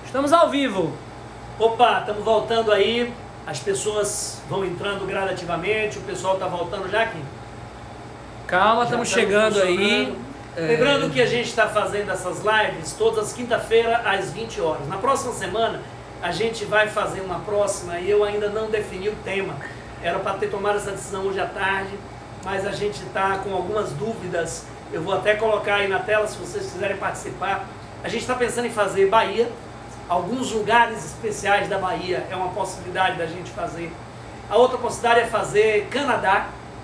Estamos ao vivo. Opa, estamos voltando aí. As pessoas vão entrando gradativamente. O pessoal está voltando já aqui. Calma, estamos chegando aí. Lembrando que a gente está fazendo essas lives todas as quinta-feiras às 20 horas. Na próxima semana a gente vai fazer uma próxima e eu ainda não defini o tema. Era para ter tomado essa decisão hoje à tarde, mas a gente está com algumas dúvidas. Eu vou até colocar aí na tela se vocês quiserem participar. A gente está pensando em fazer Bahia. Alguns lugares especiais da Bahia é uma possibilidade da gente fazer. A outra possibilidade é fazer Canadá.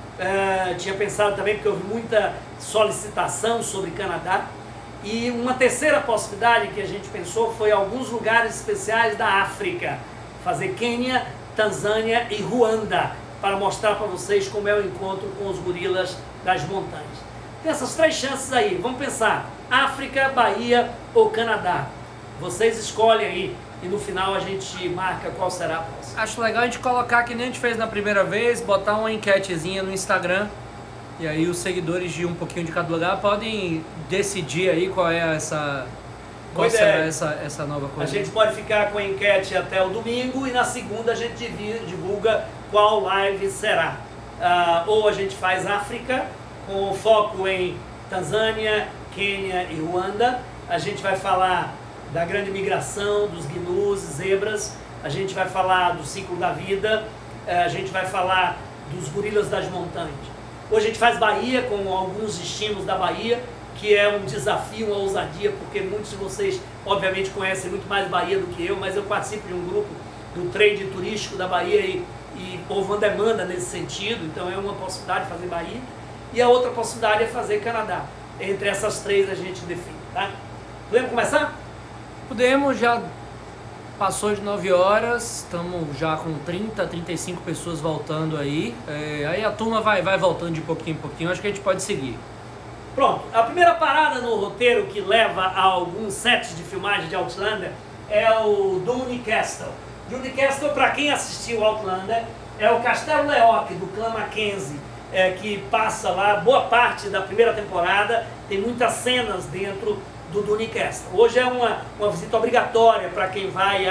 Tinha pensado também, porque houve muita solicitação sobre Canadá. E uma terceira possibilidade que a gente pensou foi alguns lugares especiais da África. Fazer Quênia, Tanzânia e Ruanda, para mostrar para vocês como é o encontro com os gorilas das montanhas. Tem essas três chances aí. Vamos pensar: África, Bahia ou Canadá. Vocês escolhem aí e no final a gente marca qual será a próxima. Acho legal a gente colocar, que nem a gente fez na primeira vez, botar uma enquetezinha no Instagram. E aí os seguidores de um pouquinho de cada lugar podem decidir aí qual é qual será essa nova coisa. A gente pode ficar com a enquete até o domingo e na segunda a gente divulga qual live será. Ou a gente faz África, com foco em Tanzânia, Quênia e Ruanda. A gente vai falar da grande migração, dos gnus, zebras. A gente vai falar do ciclo da vida. A gente vai falar dos gorilas das montanhas. Hoje a gente faz Bahia, com alguns destinos da Bahia, que é um desafio, uma ousadia, porque muitos de vocês, obviamente, conhecem muito mais Bahia do que eu, mas eu participo de um grupo do trade turístico da Bahia e houve uma demanda nesse sentido, então é uma possibilidade de fazer Bahia. E a outra possibilidade é fazer Canadá. Entre essas três a gente define, tá? Podemos começar? Podemos, já passou de 9 horas, estamos já com 30, 35 pessoas voltando aí. Aí a turma vai voltando de pouquinho em pouquinho, acho que a gente pode seguir. Pronto, a primeira parada no roteiro que leva a alguns sets de filmagem de Outlander é o Dune Castle. Dune Castle, para quem assistiu Outlander, é o Castelo Leoc do clã Mackenzie, que passa lá boa parte da primeira temporada, tem muitas cenas dentro do Dune Castle. Hoje é uma visita obrigatória para quem vai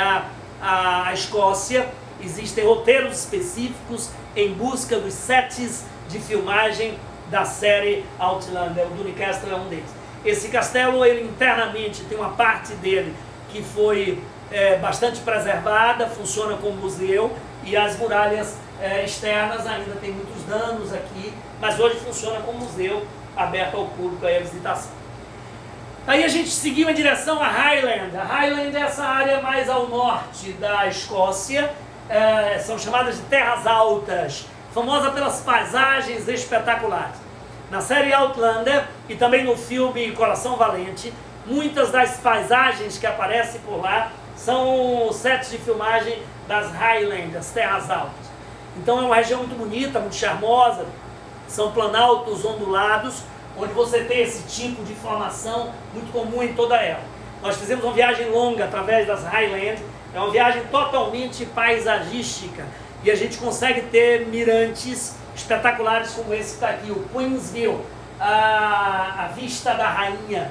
à Escócia. Existem roteiros específicos em busca dos sets de filmagem da série Outlander. O Dune Castle é um deles. Esse castelo, ele internamente tem uma parte dele que foi bastante preservada, funciona como museu, e as muralhas externas ainda tem muitos danos aqui, mas hoje funciona como museu aberto ao público aí a visitação. Aí a gente seguiu em direção a Highland. A Highland é essa área mais ao norte da Escócia, são chamadas de terras altas, famosa pelas paisagens espetaculares. Na série Outlander e também no filme Coração Valente, muitas das paisagens que aparecem por lá são sets de filmagem das Highlands, das terras altas. Então é uma região muito bonita, muito charmosa, são planaltos ondulados, onde você tem esse tipo de formação muito comum em toda ela. Nós fizemos uma viagem longa através das Highlands, é uma viagem totalmente paisagística, e a gente consegue ter mirantes espetaculares como esse que está aqui, o Queensville, a vista da rainha.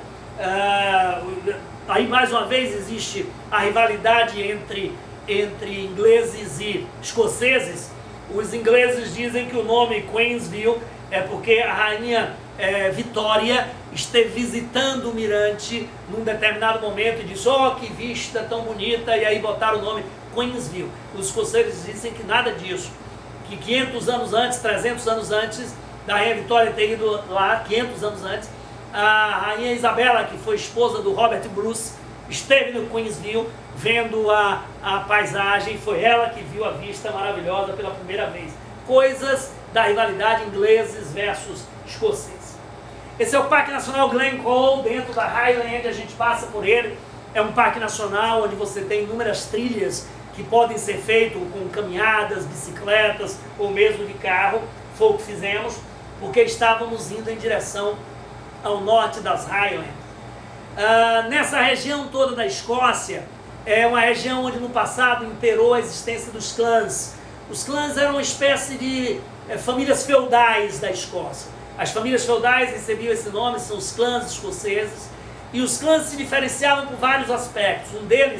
Aí mais uma vez existe a rivalidade entre ingleses e escoceses. Os ingleses dizem que o nome Queensville é porque a rainha Vitória esteve visitando o mirante num determinado momento e disse: "Oh, que vista tão bonita", e aí botaram o nome Queensville. Os escoceses dizem que nada disso, que 500 anos antes, 300 anos antes da rainha Vitória ter ido lá, 500 anos antes, a rainha Isabela, que foi esposa do Robert Bruce, esteve no Queensville vendo a paisagem, foi ela que viu a vista maravilhosa pela primeira vez. Coisas da rivalidade ingleses versus escoceses. Esse é o Parque Nacional Glencoe, dentro da Highland, a gente passa por ele. É um parque nacional onde você tem inúmeras trilhas que podem ser feitas com caminhadas, bicicletas ou mesmo de carro. Foi o que fizemos, porque estávamos indo em direção ao norte das Highlands. Nessa região toda da Escócia, é uma região onde no passado imperou a existência dos clãs. Os clãs eram uma espécie de famílias feudais da Escócia. As famílias feudais recebiam esse nome, são os clãs escoceses, e os clãs se diferenciavam por vários aspectos. Um deles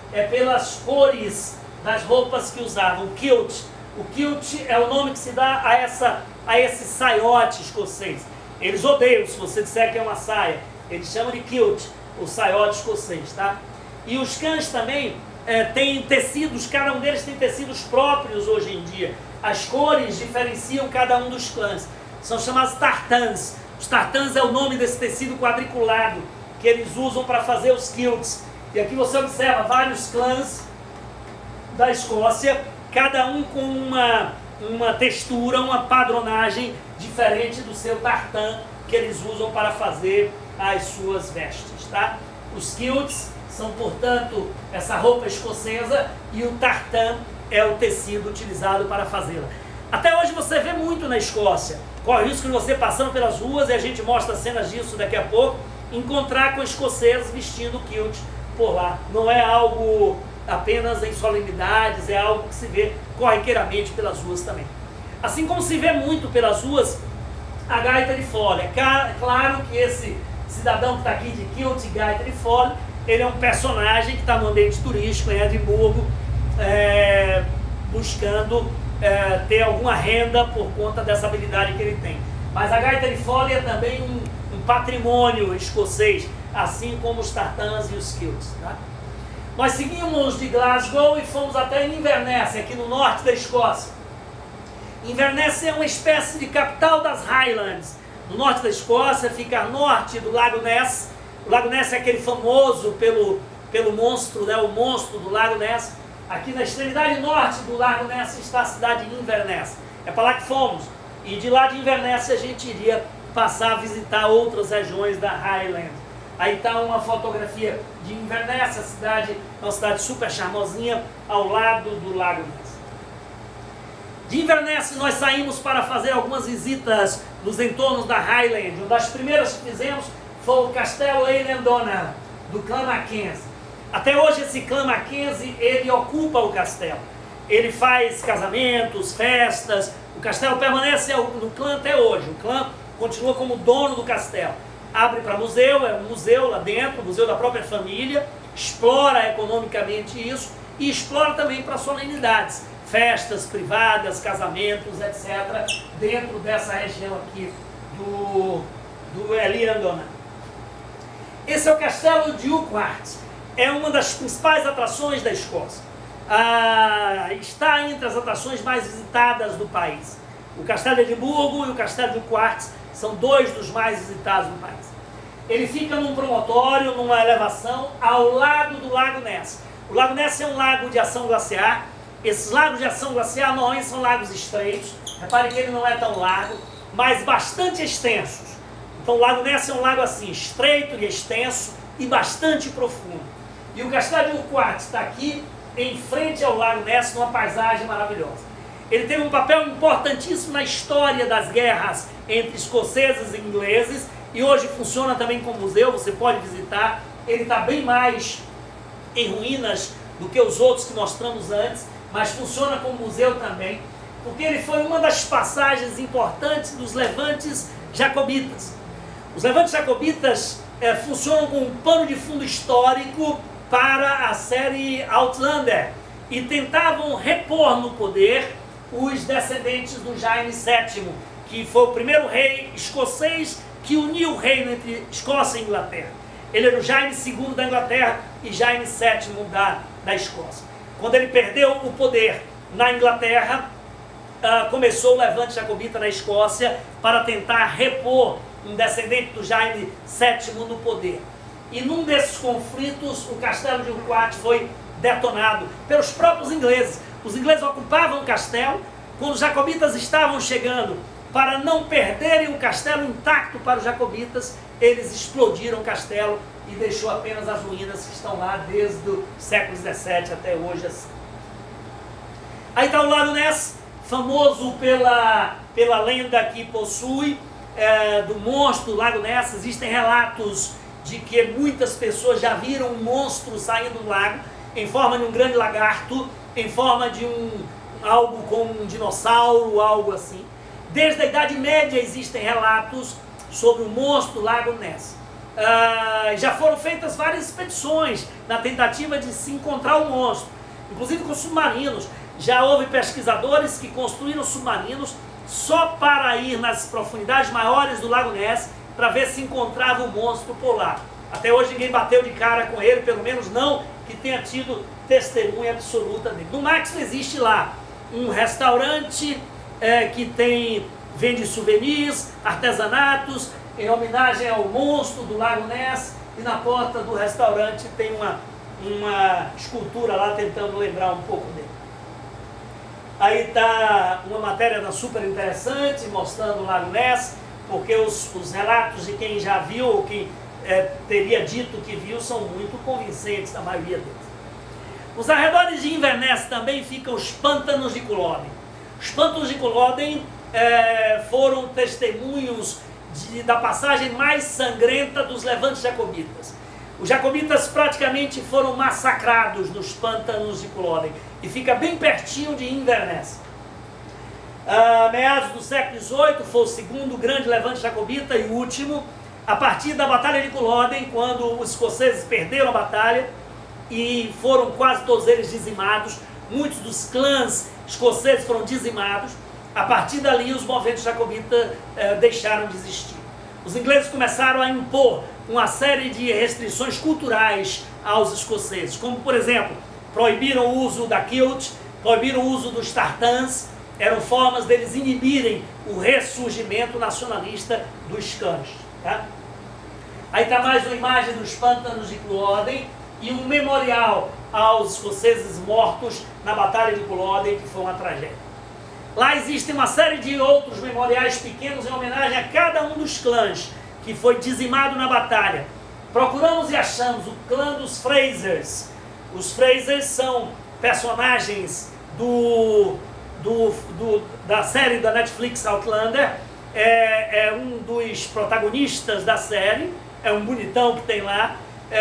é pelas cores das roupas que usavam. Kilt. O kilt é o nome que se dá a esse saiote escocês. Eles odeiam se você disser que é uma saia. Eles chamam de kilt, o saiote escocês, tá? E os cães também têm tecidos, cada um deles tem tecidos próprios hoje em dia. As cores diferenciam cada um dos clãs. São chamados tartans. Os tartans é o nome desse tecido quadriculado que eles usam para fazer os kilts. E aqui você observa vários clãs da Escócia, cada um com uma textura, uma padronagem diferente do seu tartan que eles usam para fazer as suas vestes, tá? Os kilts são, portanto, essa roupa escocesa e o tartan é o tecido utilizado para fazê-la. Até hoje você vê muito na Escócia. Corre o risco de você passando pelas ruas, e a gente mostra cenas disso daqui a pouco, encontrar com escoceses vestindo kilt por lá. Não é algo apenas em solenidades, é algo que se vê corriqueiramente pelas ruas também. Assim como se vê muito pelas ruas a gaita de fole. É claro que esse cidadão que está aqui de kilt e gaita de fole, ele é um personagem que está no ambiente turístico em Edimburgo, buscando ter alguma renda por conta dessa habilidade que ele tem. Mas a gaita de fole é também um patrimônio escocês, assim como os tartans e os kilts, tá? Nós seguimos de Glasgow e fomos até Inverness, aqui no norte da Escócia. Inverness é uma espécie de capital das Highlands. No norte da Escócia, fica a norte do Lago Ness. O Lago Ness é aquele famoso pelo monstro, né? O monstro do Lago Ness. Aqui na extremidade norte do Lago Ness está a cidade de Inverness. É para lá que fomos. E de lá de Inverness a gente iria passar a visitar outras regiões da Highland. Aí está uma fotografia de Inverness, a cidade, uma cidade super charmosinha, ao lado do Lago Ness. De Inverness nós saímos para fazer algumas visitas nos entornos da Highland. Uma das primeiras que fizemos foi o Castelo Eileandona, do clã Mackenzie. Até hoje esse clã Mackenzie, ele ocupa o castelo. Ele faz casamentos, festas, o castelo permanece no clã até hoje. O clã continua como dono do castelo. Abre para museu, é um museu lá dentro, museu da própria família, explora economicamente isso e explora também para solenidades, festas privadas, casamentos, etc., dentro dessa região aqui do Eileandona. Esse é o castelo de Urquhart, é uma das principais atrações da Escócia. Está entre as atrações mais visitadas do país. O Castelo de Edimburgo e o Castelo de Urquhart são dois dos mais visitados no país. Ele fica num promontório, numa elevação, ao lado do Lago Ness. O Lago Ness é um lago de ação glaciar. Esses lagos de ação glaciar normalmente são lagos estreitos. Repare que ele não é tão largo, mas bastante extensos. Então o Lago Ness é um lago assim, estreito e extenso e bastante profundo. E o Castelo de Urquhart está aqui, em frente ao Lago Ness, numa paisagem maravilhosa. Ele teve um papel importantíssimo na história das guerras entre escoceses e ingleses, e hoje funciona também como museu, você pode visitar. Ele está bem mais em ruínas do que os outros que mostramos antes, mas funciona como museu também, porque ele foi uma das passagens importantes dos levantes jacobitas. Os levantes jacobitas funcionam como um pano de fundo histórico para a série Outlander, e tentavam repor no poder os descendentes do Jaime VII, que foi o primeiro rei escocês que uniu o reino entre Escócia e Inglaterra. Ele era o Jaime II da Inglaterra e Jaime VII da Escócia. Quando ele perdeu o poder na Inglaterra, começou o levante jacobita na Escócia para tentar repor um descendente do Jaime VII no poder. E num desses conflitos, o Castelo de Urquhart foi detonado pelos próprios ingleses. Os ingleses ocupavam o castelo. Quando os jacobitas estavam chegando, para não perderem o castelo intacto para os jacobitas, eles explodiram o castelo e deixou apenas as ruínas que estão lá desde o século XVII até hoje. Assim. Aí está o Lago Ness, famoso pela lenda que possui do monstro do Lago Ness. Existem relatos de que muitas pessoas já viram um monstro saindo do lago em forma de um grande lagarto, em forma de algo como um dinossauro, algo assim. Desde a Idade Média existem relatos sobre o monstro do Lago Ness. já foram feitas várias expedições na tentativa de se encontrar o monstro, inclusive com submarinos. Já houve pesquisadores que construíram submarinos só para ir nas profundidades maiores do Lago Ness para ver se encontrava o monstro polar. Até hoje ninguém bateu de cara com ele, pelo menos não que tenha tido testemunha absoluta dele. No Maxwell existe lá um restaurante que vende souvenirs, artesanatos, em homenagem ao monstro do Lago Ness, e na porta do restaurante tem uma escultura lá tentando lembrar um pouco dele. Aí está uma matéria super interessante mostrando o Lago Ness, porque os relatos de quem já viu ou quem teria dito que viu são muito convincentes, a maioria deles. Nos arredores de Inverness também ficam os pântanos de Culloden. Os pântanos de Culloden foram testemunhos da passagem mais sangrenta dos levantes jacobitas. Os jacobitas praticamente foram massacrados nos pântanos de Culloden e fica bem pertinho de Inverness. Meados do século XVIII foi o segundo grande levante jacobita e último, a partir da Batalha de Culloden, quando os escoceses perderam a batalha e foram quase todos eles dizimados. Muitos dos clãs escoceses foram dizimados. A partir dali os movimentos jacobitas deixaram de existir. Os ingleses começaram a impor uma série de restrições culturais aos escoceses, como por exemplo, proibiram o uso da kilt, proibiram o uso dos tartans, eram formas deles inibirem o ressurgimento nacionalista dos cães. Tá? Aí está mais uma imagem dos pântanos de Culloden e um memorial aos escoceses mortos na Batalha de Culloden, que foi uma tragédia. Lá existem uma série de outros memoriais pequenos em homenagem a cada um dos clãs que foi dizimado na batalha. Procuramos e achamos o clã dos Frasers. Os Frasers são personagens da série da Netflix Outlander. É um dos protagonistas da série, é um bonitão que tem lá.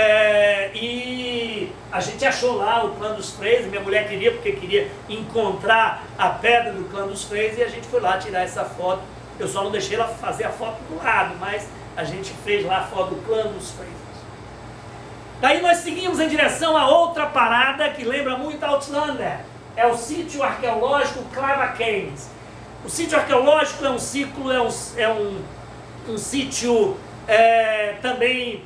E a gente achou lá o clã dos Frasers. Minha mulher queria, porque queria encontrar a pedra do clã dos Frasers, e a gente foi lá tirar essa foto. Eu só não deixei ela fazer a foto do lado, mas a gente fez lá a foto do clã dos Frasers. Daí nós seguimos em direção a outra parada que lembra muito Outlander. É o sítio arqueológico Clava Cairns. O sítio arqueológico é um ciclo, é um sítio também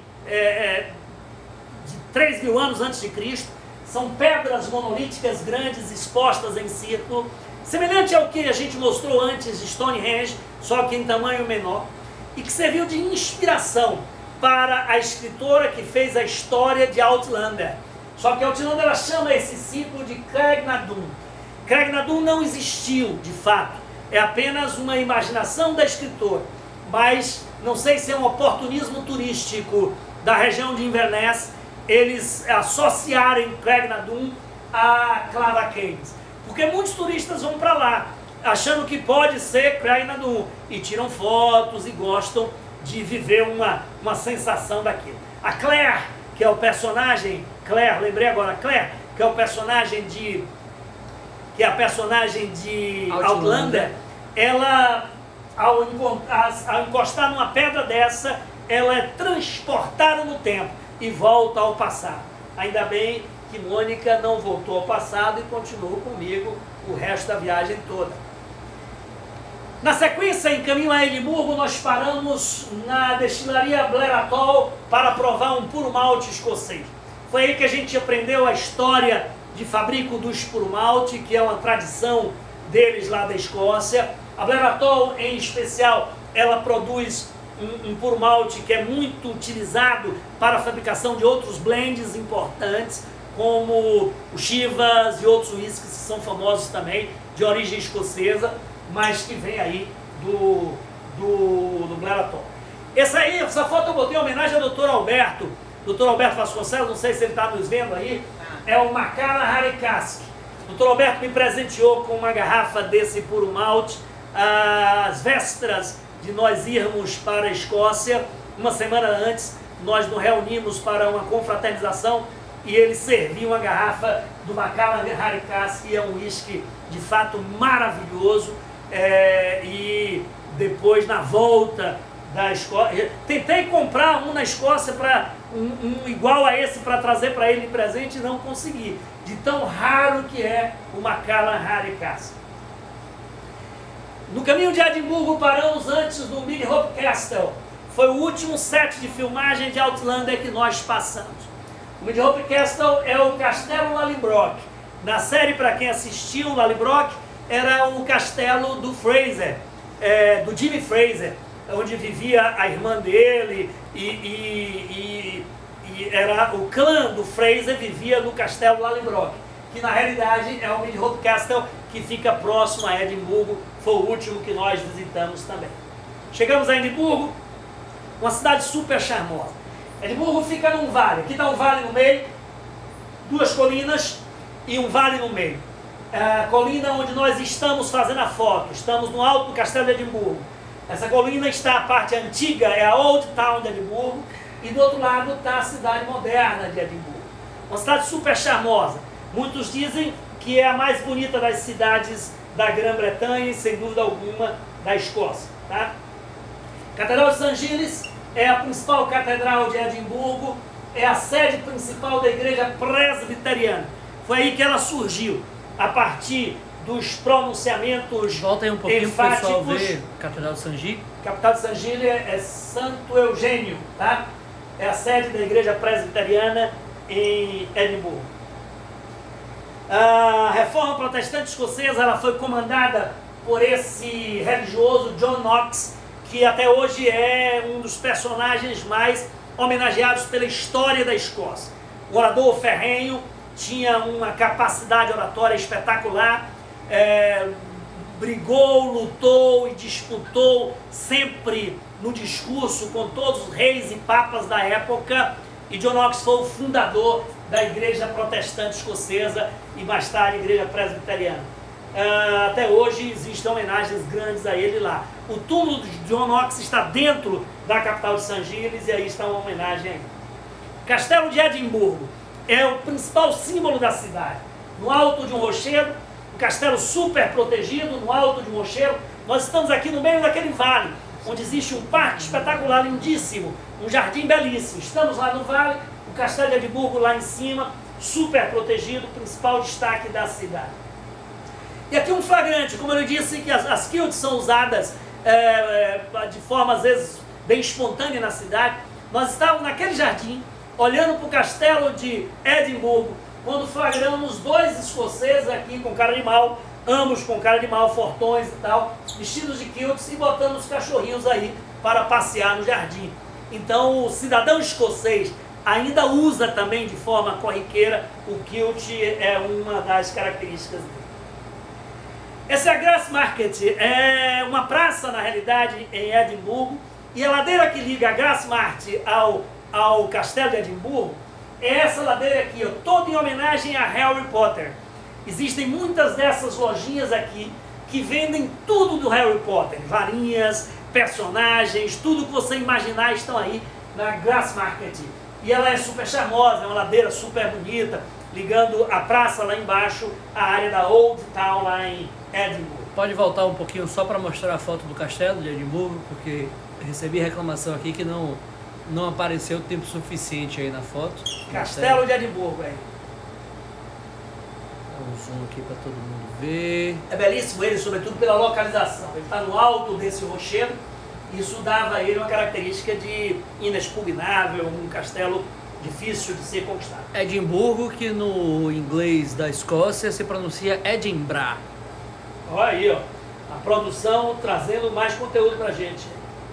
de 3.000 anos antes de Cristo. São pedras monolíticas grandes expostas em círculo, semelhante ao que a gente mostrou antes de Stonehenge, só que em tamanho menor, e que serviu de inspiração para a escritora que fez a história de Outlander. Só que Outlander ela chama esse ciclo de Craig na Dun. Craig na Dun não existiu de fato, é apenas uma imaginação da escritora, mas não sei se é um oportunismo turístico da região de Inverness eles associarem Craig na Dun a Clava Cairns, porque muitos turistas vão para lá achando que pode ser Craig na Dun e tiram fotos e gostam de viver uma sensação daquilo. A Claire, que é o personagem, lembrei agora, Claire, que é o personagem de Outlander, ela ao encostar numa pedra dessa, ela é transportada no tempo e volta ao passado. Ainda bem que Mônica não voltou ao passado e continuou comigo o resto da viagem toda. Na sequência, em caminho a Edimburgo, nós paramos na destilaria Blair Atoll para provar um puro malte escocês. Foi aí que a gente aprendeu a história de fabrico dos puro malte, que é uma tradição deles lá da Escócia. A Blair Atoll, em especial, ela produz um puro malte que é muito utilizado para a fabricação de outros blends importantes, como o Chivas e outros whiskies que são famosos também, de origem escocesa, mas que vem aí do Blair Atoll. Essa foto eu botei em homenagem ao Dr. Alberto. Dr. Alberto Vasconcelos, não sei se ele está nos vendo aí, é o Macallan Harry Cask. O Dr. Alberto me presenteou com uma garrafa desse puro malte às vésperas de nós irmos para a Escócia. Uma semana antes, nós nos reunimos para uma confraternização e ele serviu uma garrafa do Macallan Harry Cask, que é um whisky de fato maravilhoso. E depois, na volta da Escócia. Tentei comprar um na Escócia, um igual a esse, para trazer para ele de presente, e não consegui. De tão raro que é o Macallan Hare Castle. No caminho de Edimburgo paramos antes do Mid-Hope Castle. Foi o último set de filmagem de Outlander que nós passamos. O Mid-Hope Castle é o Castelo Lallybroch. Na série, para quem assistiu, Lallybroch era o castelo do Fraser, do Jimmy Fraser, onde vivia a irmã dele e era o clã do Fraser vivia no Castelo Lallybroch, que na realidade é o Mid-Hope Castle, que fica próximo a Edimburgo. Foi o último que nós visitamos também. Chegamos a Edimburgo, uma cidade super charmosa. Edimburgo fica num vale, aqui está um vale no meio, duas colinas e um vale no meio. A colina onde nós estamos fazendo a foto, estamos no alto do Castelo de Edimburgo. Essa colina está a parte antiga, é a Old Town de Edimburgo, e do outro lado está a cidade moderna de Edimburgo. Uma cidade super charmosa. Muitos dizem que é a mais bonita das cidades da Grã-Bretanha e, sem dúvida alguma, da Escócia. Tá? Catedral de St. Giles é a principal catedral de Edimburgo, é a sede principal da igreja presbiteriana. Foi aí que ela surgiu, a partir dos pronunciamentos Volta aí um pouquinho enfáticos. Para o pessoal ver Catedral de St. Giles. Capital de St. Giles é Santo Eugênio, tá? É a sede da igreja presbiteriana em Edimburgo. A reforma protestante escocesa ela foi comandada por esse religioso John Knox, que até hoje é um dos personagens mais homenageados pela história da Escócia. O orador ferrenho, tinha uma capacidade oratória espetacular, brigou, lutou e disputou sempre no discurso com todos os reis e papas da época, e John Knox foi o fundador da igreja protestante escocesa e mais tarde a igreja presbiteriana. Até hoje existem homenagens grandes a ele lá. O túmulo de John Knox está dentro da capital de St. Giles e aí está uma homenagem a ele. Castelo de Edimburgo é o principal símbolo da cidade. No alto de um rochedo, um castelo super protegido, no alto de um rochedo. Nós estamos aqui no meio daquele vale, onde existe um parque espetacular, lindíssimo, um jardim belíssimo. Estamos lá no vale, o castelo de Edimburgo lá em cima, super protegido, principal destaque da cidade. E aqui um flagrante, como eu disse, que as kilts são usadas de forma às vezes bem espontânea na cidade. Nós estávamos naquele jardim, olhando para o castelo de Edimburgo, quando flagramos dois escoceses aqui com cara de mal, ambos com cara de mal, fortões e tal, vestidos de kilts e botando os cachorrinhos aí para passear no jardim. Então o cidadão escocês ainda usa também de forma corriqueira o kilt, é uma das características dele. Essa é a Grassmarket, é uma praça na realidade em Edimburgo, e a ladeira que liga a Grassmarket ao Castelo de Edimburgo é essa ladeira aqui, ó, toda em homenagem a Harry Potter. Existem muitas dessas lojinhas aqui que vendem tudo do Harry Potter, varinhas, personagens, tudo que você imaginar estão aí na Grassmarket. E ela é super charmosa, é uma ladeira super bonita, ligando a praça lá embaixo à área da Old Town lá em Edimburgo. Pode voltar um pouquinho só para mostrar a foto do castelo de Edimburgo, porque recebi reclamação aqui que não apareceu tempo suficiente aí na foto. Castelo de Edimburgo aí. Dá um zoom aqui para todo mundo ver. É belíssimo ele, sobretudo pela localização. Ele está no alto desse rochedo. Isso dava a ele uma característica de inexpugnável, um castelo difícil de ser conquistado. Edimburgo, que no inglês da Escócia se pronuncia Edinburgh. Olha aí, ó, a produção trazendo mais conteúdo pra gente.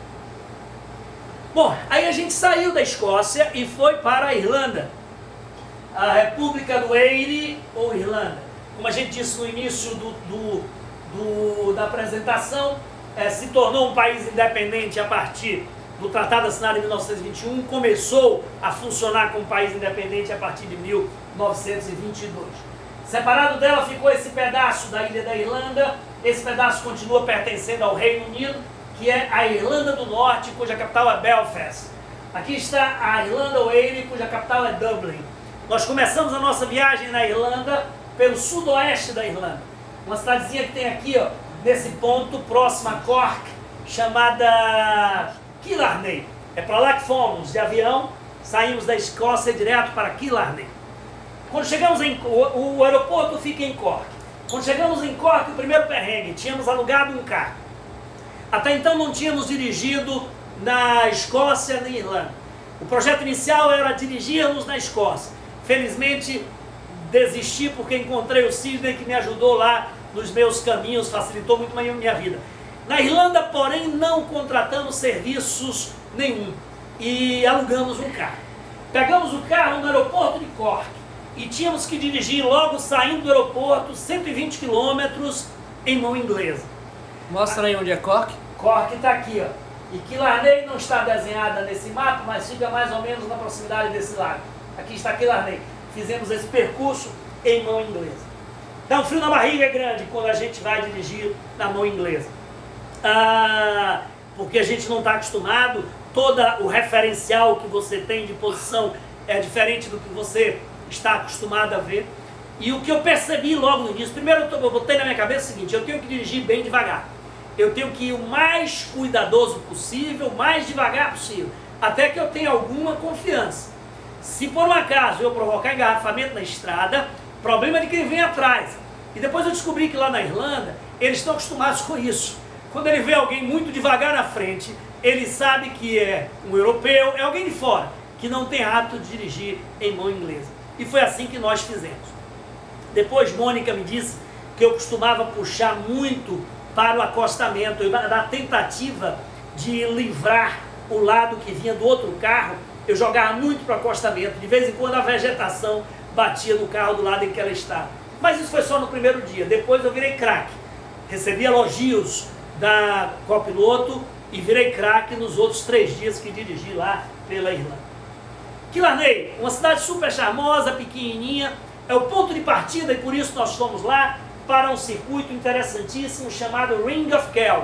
Bom, aí a gente saiu da Escócia e foi para a Irlanda. A República do Eire ou Irlanda. Como a gente disse no início da apresentação, se tornou um país independente a partir do Tratado assinado em 1921, começou a funcionar como país independente a partir de 1922. Separado dela ficou esse pedaço da ilha da Irlanda, esse pedaço continua pertencendo ao Reino Unido, que é a Irlanda do Norte, cuja capital é Belfast. Aqui está a Irlanda Oire, cuja capital é Dublin. Nós começamos a nossa viagem na Irlanda pelo sudoeste da Irlanda. Uma cidadezinha que tem aqui, ó, nesse ponto, próxima a Cork, chamada Killarney. É para lá que fomos de avião, saímos da Escócia direto para Killarney. Quando chegamos o aeroporto fica em Cork. Quando chegamos em Cork, o primeiro perrengue, tínhamos alugado um carro. Até então não tínhamos dirigido na Escócia nem Irlanda. O projeto inicial era dirigirmos na Escócia. Felizmente desisti porque encontrei o Sidney que me ajudou lá nos meus caminhos, facilitou muito mais a minha vida. Na Irlanda, porém, não contratamos serviços nenhum e alugamos um carro. Pegamos o carro no aeroporto de Cork e tínhamos que dirigir logo saindo do aeroporto 120 quilômetros em mão inglesa. Mostra aí onde é Cork. Cork está aqui, ó. E Killarney não está desenhada nesse mapa, mas fica mais ou menos na proximidade desse lago. Aqui está Killarney. Fizemos esse percurso em mão inglesa. Dá um frio na barriga grande quando a gente vai dirigir na mão inglesa. Porque a gente não está acostumado, todo o referencial que você tem de posição é diferente do que você está acostumado a ver. E o que eu percebi logo no início, primeiro eu botei na minha cabeça o seguinte: eu tenho que dirigir bem devagar. Eu tenho que ir o mais cuidadoso possível, o mais devagar possível, até que eu tenha alguma confiança. Se por um acaso eu provocar engarrafamento na estrada, problema de quem vem atrás. E depois eu descobri que lá na Irlanda, eles estão acostumados com isso. Quando ele vê alguém muito devagar na frente, ele sabe que é um europeu, é alguém de fora, que não tem hábito de dirigir em mão inglesa. E foi assim que nós fizemos. Depois Mônica me disse que eu costumava puxar muito para o acostamento, na tentativa de livrar o lado que vinha do outro carro, eu jogava muito para o acostamento. De vez em quando a vegetação batia no carro do lado em que ela estava. Mas isso foi só no primeiro dia. Depois eu virei craque. Recebi elogios da copiloto e virei craque nos outros 3 dias que dirigi lá pela Irlanda. Killarney, uma cidade super charmosa, pequenininha, é o ponto de partida e por isso nós fomos lá para um circuito interessantíssimo chamado Ring of Kerry.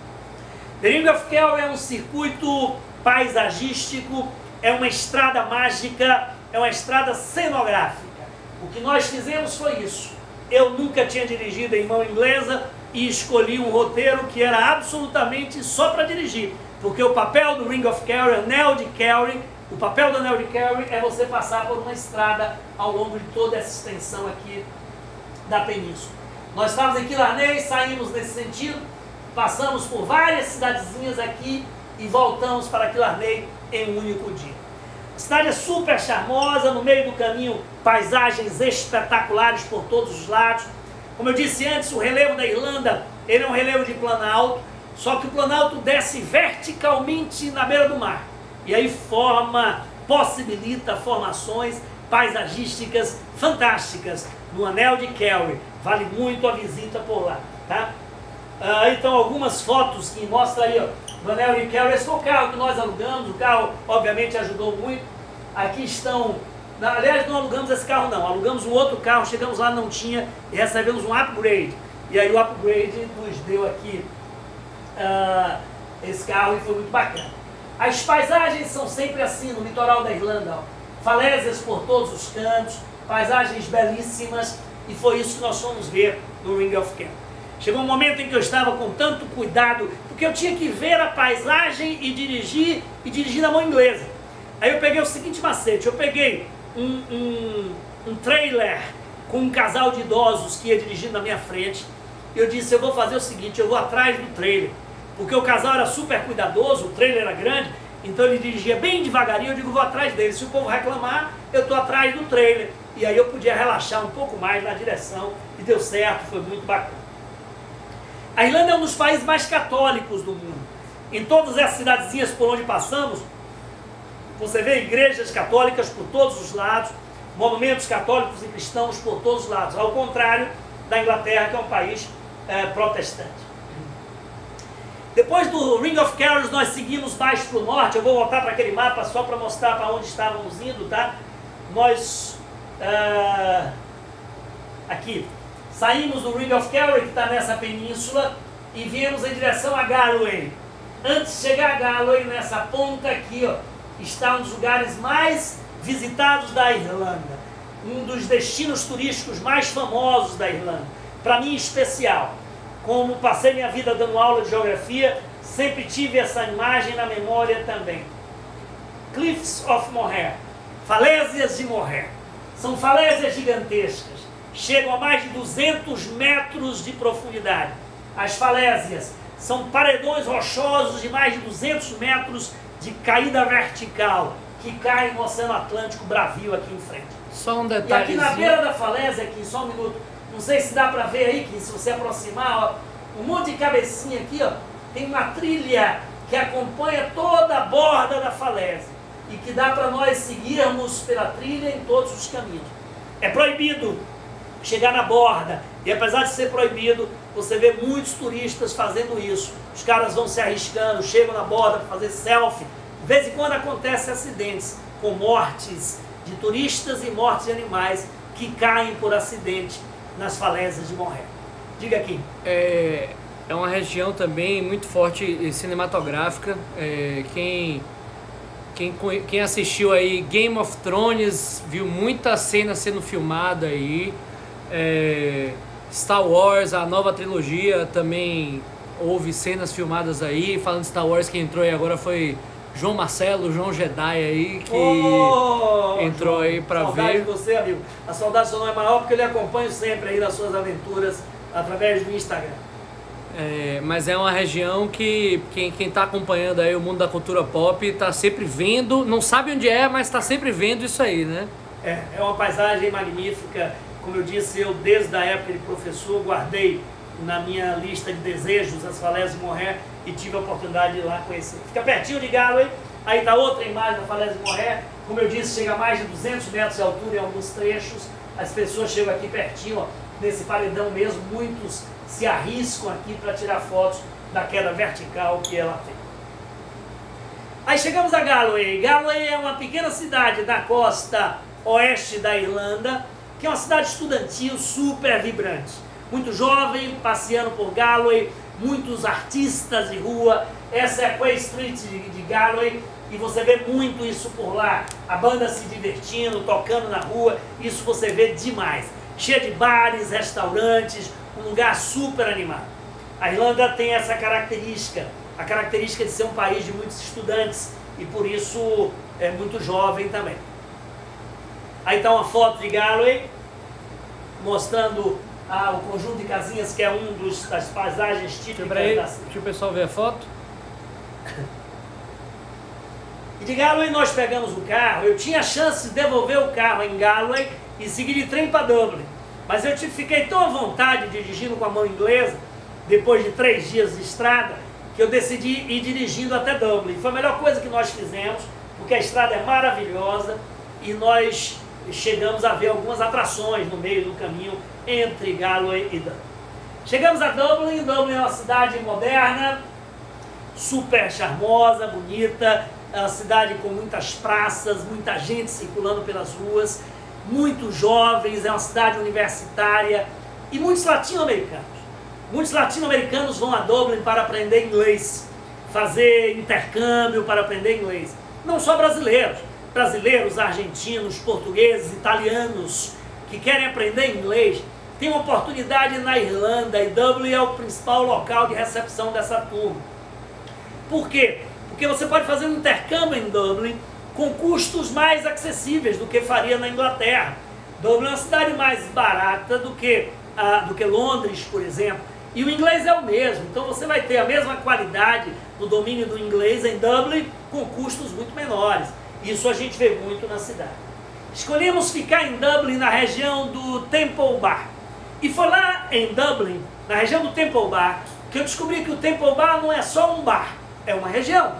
The Ring of Kerry é um circuito paisagístico, é uma estrada mágica, é uma estrada cenográfica. O que nós fizemos foi isso. Eu nunca tinha dirigido em mão inglesa e escolhi um roteiro que era absolutamente só para dirigir. Porque o papel do Ring of Kerry, anel de Kerry, o papel do anel de Kerry é você passar por uma estrada ao longo de toda essa extensão aqui da península. Nós estávamos em Killarney, saímos nesse sentido, passamos por várias cidadezinhas aqui e voltamos para Killarney em um único dia. A cidade é super charmosa, no meio do caminho paisagens espetaculares por todos os lados. Como eu disse antes, o relevo da Irlanda, ele é um relevo de planalto, só que o planalto desce verticalmente na beira do mar. E aí possibilita formações paisagísticas fantásticas no anel de Kerry. Vale muito a visita por lá, tá? Então algumas fotos que mostram aí, ó, do anel de Kerry. Esse foi o carro que nós alugamos, o carro obviamente ajudou muito. Aqui estão, aliás não alugamos esse carro não, alugamos um outro carro, chegamos lá não tinha e recebemos um upgrade. E aí o upgrade nos deu aqui esse carro e foi muito bacana. As paisagens são sempre assim no litoral da Irlanda, ó. Falésias por todos os cantos, paisagens belíssimas, e foi isso que nós fomos ver no Ring of Kerry. Chegou um momento em que eu estava com tanto cuidado, porque eu tinha que ver a paisagem e dirigir na mão inglesa. Aí eu peguei o seguinte macete, eu peguei um trailer com um casal de idosos que ia dirigindo na minha frente, e eu disse, eu vou fazer o seguinte, eu vou atrás do trailer, porque o casal era super cuidadoso, o trailer era grande, então ele dirigia bem devagarinho, eu digo, vou atrás dele, se o povo reclamar, eu estou atrás do trailer, e aí eu podia relaxar um pouco mais na direção, e deu certo, foi muito bacana. A Irlanda é um dos países mais católicos do mundo. Em todas essas cidadezinhas por onde passamos, você vê igrejas católicas por todos os lados, monumentos católicos e cristãos por todos os lados, ao contrário da Inglaterra, que é um país protestante. Depois do Ring of Kerry, nós seguimos mais para o norte. Eu vou voltar para aquele mapa só para mostrar para onde estávamos indo, tá? Nós, aqui, saímos do Ring of Kerry, que está nessa península, e viemos em direção a Galway. Antes de chegar a Galway, nessa ponta aqui, ó, está um dos lugares mais visitados da Irlanda. Um dos destinos turísticos mais famosos da Irlanda. Para mim, especial. Como passei minha vida dando aula de geografia, sempre tive essa imagem na memória também. Cliffs of Moher, falésias de Moher. São falésias gigantescas, chegam a mais de 200 metros de profundidade. As falésias são paredões rochosos de mais de 200 metros de caída vertical, que caem no Oceano Atlântico bravio aqui em frente. Só um E aqui detalhezinho. na beira da falésia, aqui, só um minuto, não sei se dá para ver aí, que se você aproximar, ó, um monte de cabecinha aqui, ó, tem uma trilha que acompanha toda a borda da falésia e que dá para nós seguirmos pela trilha em todos os caminhos. É proibido chegar na borda, e apesar de ser proibido, você vê muitos turistas fazendo isso. Os caras vão se arriscando, chegam na borda para fazer selfie. De vez em quando acontecem acidentes com mortes de turistas e mortes de animais que caem por acidente nas falésias de Moher. Diga aqui. É uma região também muito forte cinematográfica. Quem assistiu aí Game of Thrones viu muita cena sendo filmada aí. Star Wars, a nova trilogia, também houve cenas filmadas aí. Falando de Star Wars, quem entrou aí agora foi João Marcelo, João Jedi aí, que entrou João, aí pra saudade ver. De você, amigo. A saudade só não é maior porque eu lhe acompanho sempre aí nas suas aventuras através do Instagram. Mas é uma região que quem tá acompanhando aí o mundo da cultura pop tá sempre vendo, não sabe onde é, mas tá sempre vendo isso aí, né? É uma paisagem magnífica. Como eu disse, eu desde a época de professor guardei na minha lista de desejos as falésias de Moher e tive a oportunidade de ir lá conhecer. Fica pertinho de Galway, aí está outra imagem da falésia de Moher. Como eu disse, chega a mais de 200 metros de altura em alguns trechos. As pessoas chegam aqui pertinho, ó, nesse paredão mesmo, muitos se arriscam aqui para tirar fotos da queda vertical que ela tem. Aí chegamos a Galway. Galway é uma pequena cidade da costa oeste da Irlanda, que é uma cidade estudantil super vibrante. Muito jovem, passeando por Galway, muitos artistas de rua. Essa é a Quay Street de Galway e você vê muito isso por lá. A banda se divertindo, tocando na rua, isso você vê demais. Cheia de bares, restaurantes, um lugar super animado. A Irlanda tem essa característica, a característica de ser um país de muitos estudantes e por isso é muito jovem também. Aí está uma foto de Galway, mostrando o conjunto de casinhas que é das paisagens típicas da cidade. Deixa o pessoal ver a foto. E de Galway nós pegamos o carro, eu tinha a chance de devolver o carro em Galway e seguir de trem para Dublin. Mas eu fiquei tão à vontade dirigindo com a mão inglesa, depois de 3 dias de estrada, que eu decidi ir dirigindo até Dublin. Foi a melhor coisa que nós fizemos, porque a estrada é maravilhosa e nós chegamos a ver algumas atrações no meio do caminho entre Galway e Dublin. Chegamos a Dublin. Dublin é uma cidade moderna, super charmosa, bonita, é uma cidade com muitas praças, muita gente circulando pelas ruas, muitos jovens, é uma cidade universitária e muitos latino-americanos. Muitos latino-americanos vão a Dublin para aprender inglês, fazer intercâmbio para aprender inglês. Não só brasileiros, argentinos, portugueses, italianos que querem aprender inglês, tem uma oportunidade na Irlanda e Dublin é o principal local de recepção dessa turma. Por quê? Porque você pode fazer um intercâmbio em Dublin com custos mais acessíveis do que faria na Inglaterra. Dublin é uma cidade mais barata do que Londres, por exemplo, e o inglês é o mesmo, então você vai ter a mesma qualidade no domínio do inglês em Dublin com custos muito menores. Isso a gente vê muito na cidade. Escolhemos ficar em Dublin, na região do Temple Bar. E foi lá em Dublin, na região do Temple Bar, que eu descobri que o Temple Bar não é só um bar, é uma região.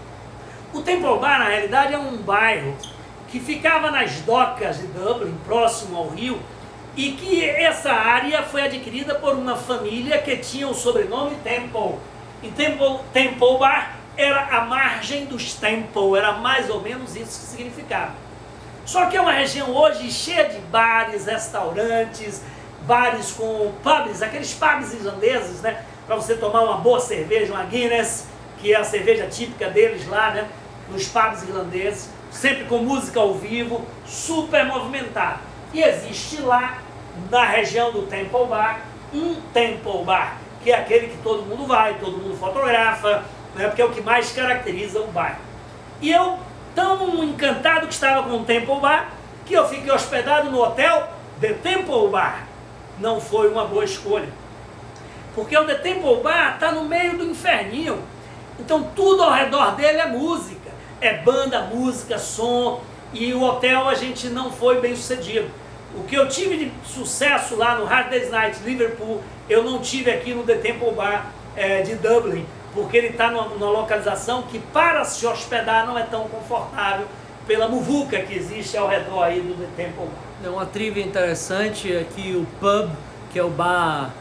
O Temple Bar, na realidade, é um bairro que ficava nas docas de Dublin, próximo ao rio, e que essa área foi adquirida por uma família que tinha o sobrenome Temple. E Temple Bar era a margem dos Temple, era mais ou menos isso que significava. Só que é uma região hoje cheia de bares, restaurantes, bares com pubs, aqueles pubs irlandeses, né? Para você tomar uma boa cerveja, uma Guinness, que é a cerveja típica deles lá, né? Nos pubs irlandeses, sempre com música ao vivo, super movimentado. E existe lá, na região do Temple Bar, um Temple Bar, que é aquele que todo mundo vai, todo mundo fotografa, né, porque é o que mais caracteriza o bairro. E eu, tão encantado que estava com o Temple Bar, que eu fiquei hospedado no hotel The Temple Bar. Não foi uma boa escolha, porque o The Temple Bar está no meio do inferninho, então tudo ao redor dele é música, é banda, música, som, e o hotel a gente não foi bem sucedido. O que eu tive de sucesso lá no Hard Day's Night Liverpool, eu não tive aqui no The Temple Bar de Dublin, porque ele está numa localização que para se hospedar não é tão confortável pela muvuca que existe ao redor aí do The Temple Bar. É uma trivia interessante é que o pub, que é o bar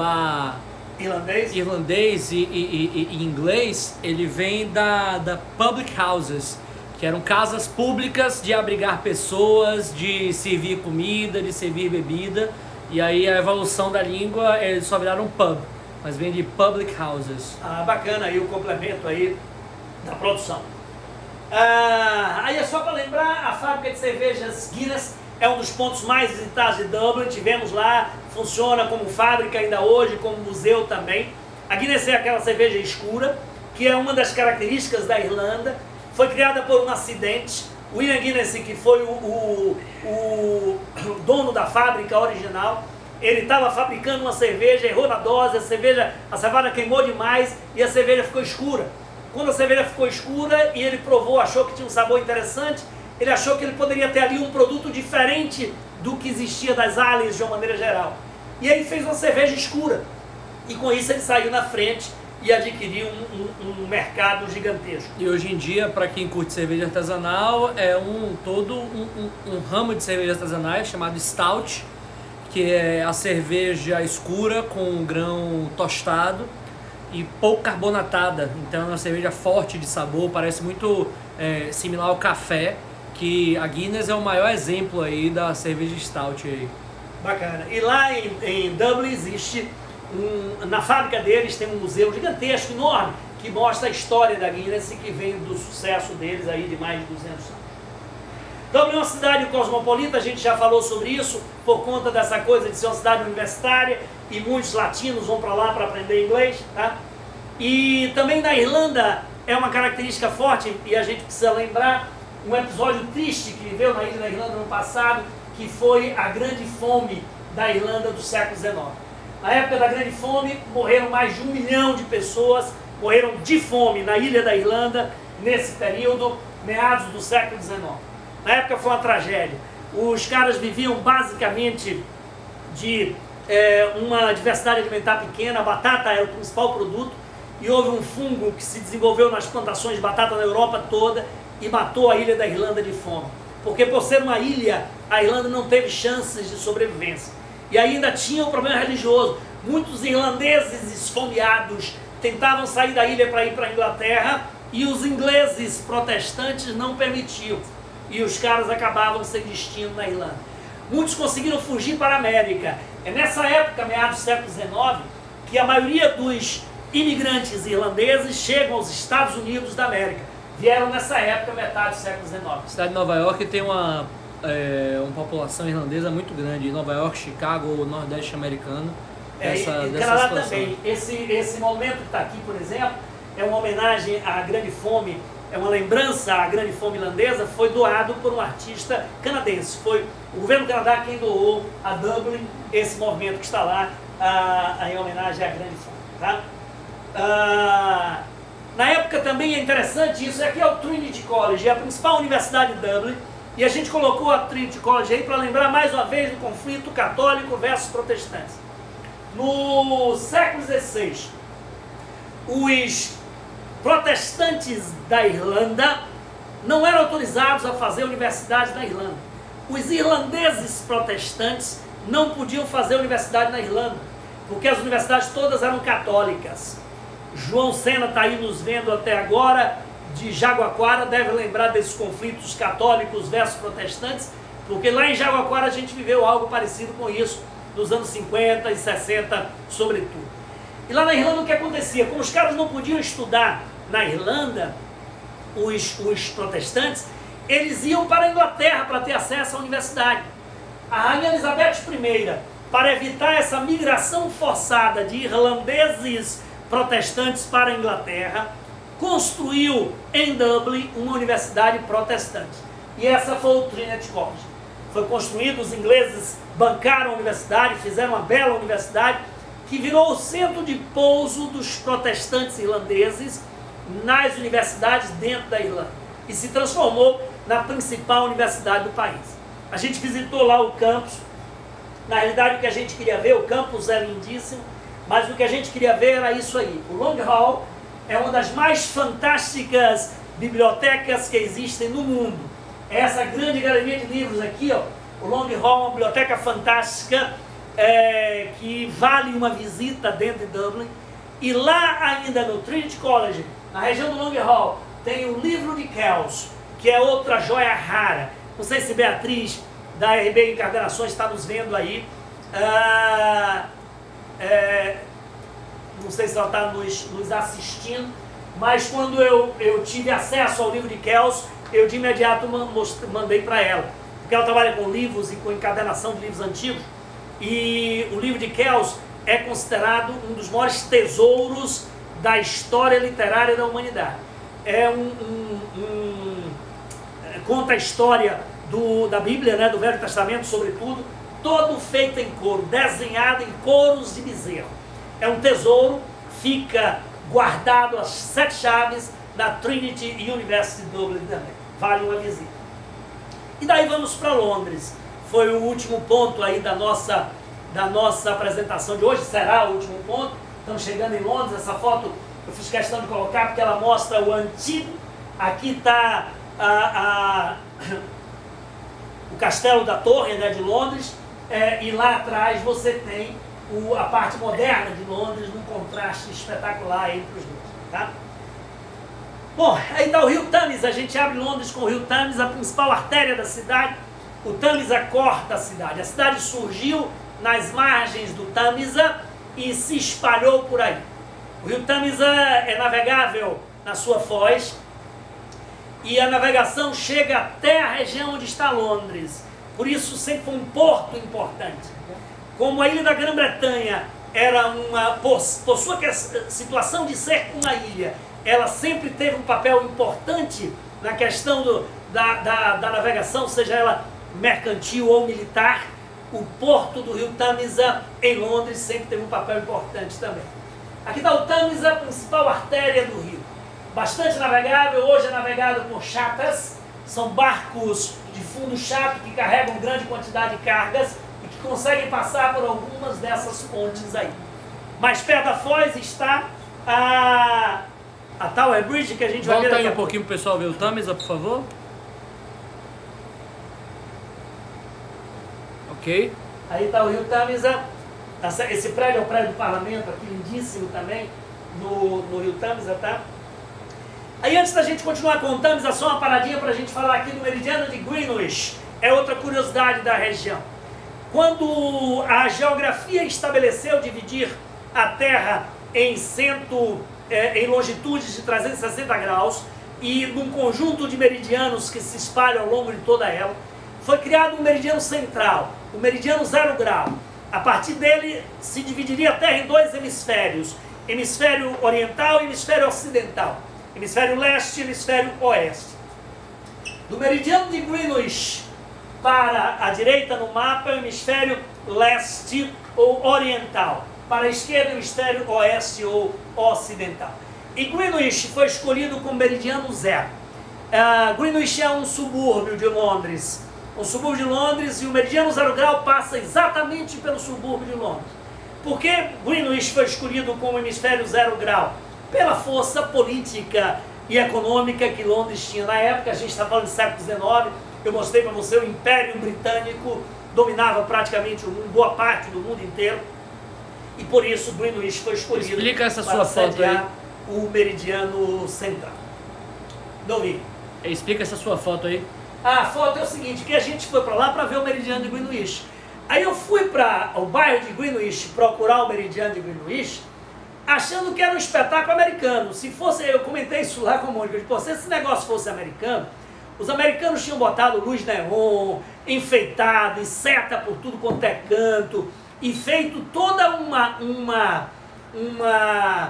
irlandês e inglês, ele vem da public houses, que eram casas públicas de abrigar pessoas, de servir comida, de servir bebida, e aí a evolução da língua, eles só viraram pub, mas vem de public houses. Ah, bacana aí o complemento aí da produção. Aí é só para lembrar, a fábrica de cervejas Guinness é um dos pontos mais visitados de Dublin, tivemos lá, funciona como fábrica ainda hoje, como museu também. A Guinness é aquela cerveja escura, que é uma das características da Irlanda, foi criada por um acidente. William Guinness, que foi o dono da fábrica original, ele estava fabricando uma cerveja, errou na dose, a cevada queimou demais e a cerveja ficou escura. Quando a cerveja ficou escura e ele provou, achou que tinha um sabor interessante, ele achou que ele poderia ter ali um produto diferente do que existia das ales de uma maneira geral. E aí fez uma cerveja escura. E com isso ele saiu na frente e adquiriu um mercado gigantesco. E hoje em dia, para quem curte cerveja artesanal, é todo um ramo de cervejas artesanais chamado Stout, que é a cerveja escura com grão tostado e pouco carbonatada. Então é uma cerveja forte de sabor, parece muito similar ao café, que a Guinness é o maior exemplo aí da cerveja Stout aí. Bacana. E lá em Dublin existe, na fábrica deles tem um museu gigantesco, enorme, que mostra a história da Guinness e que vem do sucesso deles aí de mais de 200 anos. Dublin é uma cidade cosmopolita, a gente já falou sobre isso, por conta dessa coisa de ser uma cidade universitária e muitos latinos vão para lá para aprender inglês, tá? E também na Irlanda é uma característica forte, e a gente precisa lembrar um episódio triste que viveu na ilha da Irlanda no passado, que foi a grande fome da Irlanda do século XIX. Na época da grande fome, morreram mais de 1 milhão de pessoas, morreram de fome na ilha da Irlanda, nesse período, meados do século XIX. Na época foi uma tragédia. Os caras viviam basicamente de uma diversidade alimentar pequena, a batata era o principal produto, e houve um fungo que se desenvolveu nas plantações de batata na Europa toda e matou a ilha da Irlanda de fome. Porque por ser uma ilha, a Irlanda não teve chances de sobrevivência. E ainda tinha um problema religioso. Muitos irlandeses esfomeados tentavam sair da ilha para ir para a Inglaterra e os ingleses protestantes não permitiam. E os caras acabavam sem destino na Irlanda. Muitos conseguiram fugir para a América. É nessa época, meados do século XIX, que a maioria dos imigrantes irlandeses chegam aos Estados Unidos da América. Vieram nessa época, metade do século XIX. A cidade de Nova York tem uma população irlandesa muito grande. Nova York, Chicago, o Nordeste americano. Canadá também. Esse momento que está aqui, por exemplo, é uma homenagem à Grande Fome, é uma lembrança à Grande Fome irlandesa, foi doado por um artista canadense. Foi o governo do Canadá quem doou a Dublin esse movimento que está lá em homenagem à Grande Fome. Tá? Na época também é interessante isso, aqui é o Trinity College, é a principal universidade de Dublin, e a gente colocou a Trinity College aí para lembrar mais uma vez do conflito católico versus protestantes. No século XVI, os protestantes da Irlanda não eram autorizados a fazer universidade na Irlanda. Os irlandeses protestantes não podiam fazer universidade na Irlanda, porque as universidades todas eram católicas. João Sena está aí nos vendo até agora, de Jaguaquara, deve lembrar desses conflitos católicos versus protestantes, porque lá em Jaguaquara a gente viveu algo parecido com isso, nos anos 50 e 60, sobretudo. E lá na Irlanda o que acontecia? Como os caras não podiam estudar na Irlanda, os protestantes, eles iam para a Inglaterra para ter acesso à universidade. A Rainha Elizabeth I, para evitar essa migração forçada de irlandeses protestantes para a Inglaterra, construiu em Dublin uma universidade protestante. E essa foi o Trinity College. Foi construído, os ingleses bancaram a universidade, fizeram uma bela universidade, que virou o centro de pouso dos protestantes irlandeses nas universidades dentro da Irlanda. E se transformou na principal universidade do país. A gente visitou lá o campus. Na realidade, o que a gente queria ver, o campus é lindíssimo, mas o que a gente queria ver era isso aí. O Long Hall é uma das mais fantásticas bibliotecas que existem no mundo. Essa grande galeria de livros aqui, ó, o Long Hall é uma biblioteca fantástica, que vale uma visita dentro de Dublin. E lá ainda no Trinity College, na região do Long Hall, tem o livro de Kells, que é outra joia rara. Não sei se Beatriz da RB Encarnações está nos vendo aí. Não sei se ela está nos assistindo, mas quando eu tive acesso ao livro de Kells, eu de imediato mandei para ela. Porque ela trabalha com livros e com encadernação de livros antigos. E o livro de Kells é considerado um dos maiores tesouros da história literária da humanidade. Conta a história da Bíblia, né, do Velho Testamento, sobretudo, todo feito em couro, desenhado em couros de bezerro. É um tesouro, fica guardado as 7 chaves na Trinity University de Dublin também. Vale uma visita. E daí vamos para Londres. Foi o último ponto aí da nossa apresentação de hoje, será o último ponto. Estamos chegando em Londres. Essa foto eu fiz questão de colocar porque ela mostra o antigo. Aqui está o castelo da Torre, né, de Londres, e lá atrás você tem a parte moderna de Londres, num contraste espetacular entre os dois. Tá? Bom, aí está o rio Thames. A gente abre Londres com o rio Thames, a principal artéria da cidade. O Tâmisa corta a cidade. A cidade surgiu nas margens do Tâmisa e se espalhou por aí. O rio Tâmisa é navegável na sua foz e a navegação chega até a região onde está Londres. Por isso sempre foi um porto importante. Como a ilha da Grã-Bretanha era por sua situação de ser uma ilha, ela sempre teve um papel importante na questão da navegação, seja ela mercantil ou militar. O porto do rio Tâmisa em Londres sempre teve um papel importante também. Aqui está o Tâmisa, a principal artéria do rio. Bastante navegável, hoje é navegado por chatas, são barcos de fundo chato que carregam grande quantidade de cargas e que conseguem passar por algumas dessas pontes aí. Mais perto da foz está a Tower Bridge, que a gente vai ver daqui a pouco. Volta aí um pouquinho para o pessoal ver o Tâmisa, por favor. Ok. Aí está o rio Tâmisa. Esse prédio é o prédio do parlamento, aqui lindíssimo também, no rio Tâmisa, tá? Aí antes da gente continuar com o Tâmisa, só uma paradinha para a gente falar aqui do meridiano de Greenwich. É outra curiosidade da região. Quando a geografia estabeleceu dividir a Terra em longitudes de 360 graus e num conjunto de meridianos que se espalham ao longo de toda ela, foi criado um meridiano central, o meridiano 0 grau. A partir dele se dividiria a Terra em 2 hemisférios, hemisfério oriental e hemisfério ocidental, hemisfério leste e hemisfério oeste. Do meridiano de Greenwich para a direita no mapa é o hemisfério leste ou oriental, para a esquerda o hemisfério oeste ou ocidental. E Greenwich foi escolhido como meridiano 0. Greenwich é um subúrbio de Londres. Um subúrbio de Londres, e o meridiano 0 grau passa exatamente pelo subúrbio de Londres. Por que Greenwich foi escolhido como hemisfério 0 grau? Pela força política e econômica que Londres tinha na época. A gente está falando do século XIX. Eu mostrei para você, o Império Britânico dominava praticamente boa parte do mundo inteiro. E por isso Greenwich foi escolhido. Explica essa para sua foto aí. O meridiano central. Não vi. Explica essa sua foto aí. A foto é o seguinte, que a gente foi para lá para ver o meridiano de Greenwich. Aí eu fui para o bairro de Greenwich procurar o meridiano de Greenwich, achando que era um espetáculo americano. Se fosse, eu comentei isso lá com o Mônica, se esse negócio fosse americano, os americanos tinham botado luz neon, enfeitado, e seta por tudo quanto é canto, e feito toda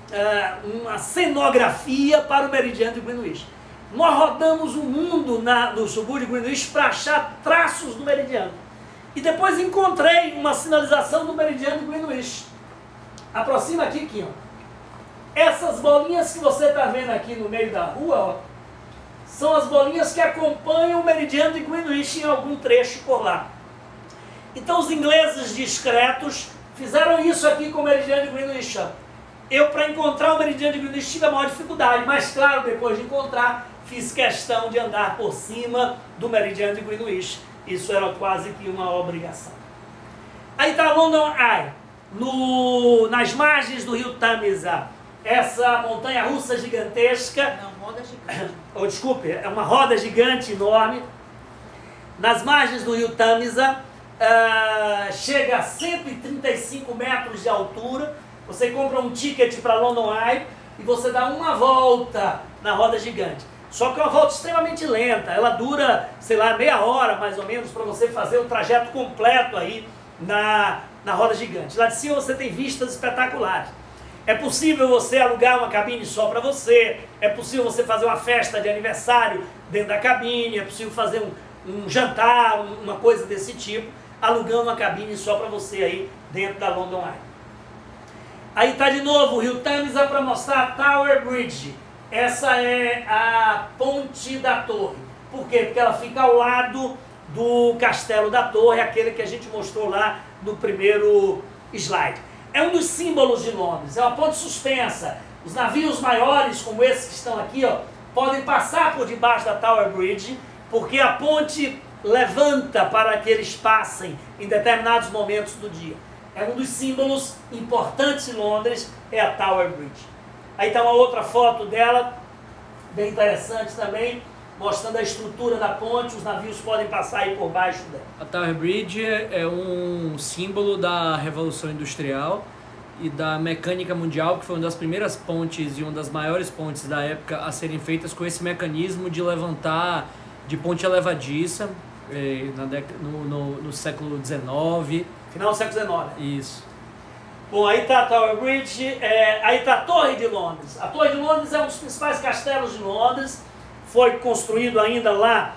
uma cenografia para o meridiano de Greenwich. Nós rodamos o mundo no subúrbio de Greenwich para achar traços do meridiano. E depois encontrei uma sinalização do meridiano de Greenwich. Aproxima aqui, Kim. Essas bolinhas que você está vendo aqui no meio da rua, ó, são as bolinhas que acompanham o meridiano de Greenwich em algum trecho por lá. Então os ingleses discretos fizeram isso aqui com o meridiano de Greenwich. Ó. Eu, para encontrar o meridiano de Greenwich, tive a maior dificuldade, mas claro, depois de encontrar, fiz questão de andar por cima do meridiano de Greenwich. Isso era quase que uma obrigação. Aí está London Eye, nas margens do rio Tamisa. Essa montanha-russa gigantesca. Não, roda gigante. Oh, desculpe, é uma roda gigante enorme. Nas margens do rio Tamisa, chega a 135 metros de altura. Você compra um ticket para London Eye e você dá uma volta na roda gigante. Só que é uma volta extremamente lenta. Ela dura, sei lá, meia hora mais ou menos para você fazer o trajeto completo aí na roda gigante. Lá de cima você tem vistas espetaculares. É possível você alugar uma cabine só para você, é possível você fazer uma festa de aniversário dentro da cabine, é possível fazer um jantar, uma coisa desse tipo, alugando uma cabine só para você aí dentro da London Eye. Aí está de novo o rio Tamisa para mostrar a Tower Bridge. Essa é a ponte da torre. Por quê? Porque ela fica ao lado do castelo da torre, aquele que a gente mostrou lá no primeiro slide. É um dos símbolos de Londres, é uma ponte suspensa. Os navios maiores, como esses que estão aqui, ó, podem passar por debaixo da Tower Bridge, porque a ponte levanta para que eles passem em determinados momentos do dia. É um dos símbolos importantes de Londres, é a Tower Bridge. Aí está uma outra foto dela, bem interessante também, mostrando a estrutura da ponte, os navios podem passar aí por baixo dela. A Tower Bridge é um símbolo da Revolução Industrial e da mecânica mundial, que foi uma das primeiras pontes e uma das maiores pontes da época a serem feitas com esse mecanismo de levantar de ponte elevadiça no século XIX. Final do século XIX. Isso. Bom, aí está a Tower Bridge, aí está a Torre de Londres. A Torre de Londres é um dos principais castelos de Londres, foi construído ainda lá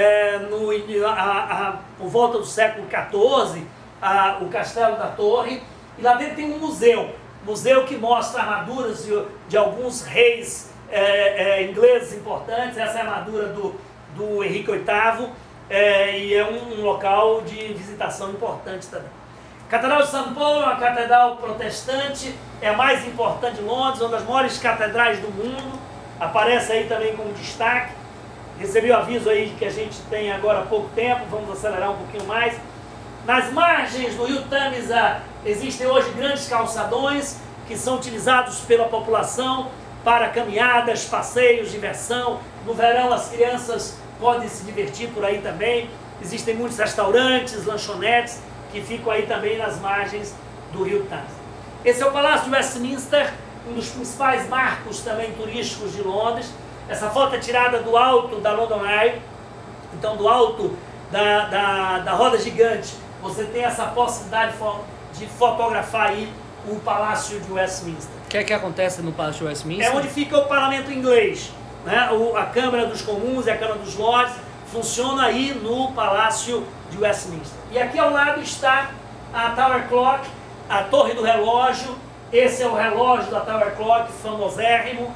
por volta do século XIV, o Castelo da Torre, e lá dentro tem um museu que mostra armaduras de alguns reis ingleses importantes. Essa é a armadura do Henrique VIII, e é um local de visitação importante também. Catedral de São Paulo é uma catedral protestante, é a mais importante de Londres, uma das maiores catedrais do mundo, aparece aí também como destaque. Recebi o aviso aí que a gente tem agora há pouco tempo, vamos acelerar um pouquinho mais. Nas margens do rio Tamisa existem hoje grandes calçadões que são utilizados pela população para caminhadas, passeios, diversão. No verão as crianças podem se divertir por aí também. Existem muitos restaurantes, lanchonetes que ficam aí também nas margens do rio Tamisa. Esse é o Palácio de Westminster, um dos principais marcos também turísticos de Londres. Essa foto é tirada do alto da London Eye, então do alto da roda gigante, você tem essa possibilidade de fotografar aí o Palácio de Westminster. O que é que acontece no Palácio de Westminster? É onde fica o parlamento inglês, né? A Câmara dos Comuns e a Câmara dos Lords funciona aí no Palácio de Westminster. E aqui ao lado está a Tower Clock, a Torre do Relógio. Esse é o relógio da Tower Clock, famosérrimo,